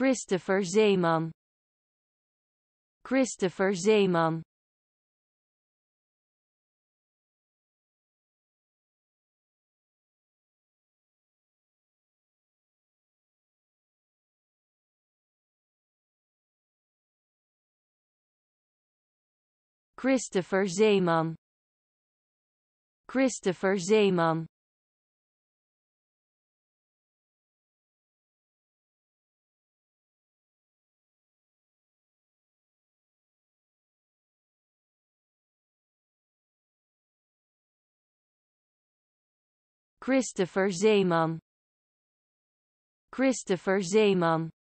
Christopher Zeeman. Christopher Zeeman. Christopher Zeeman. Christopher Zeeman. Christopher Zeeman. Christopher Zeeman.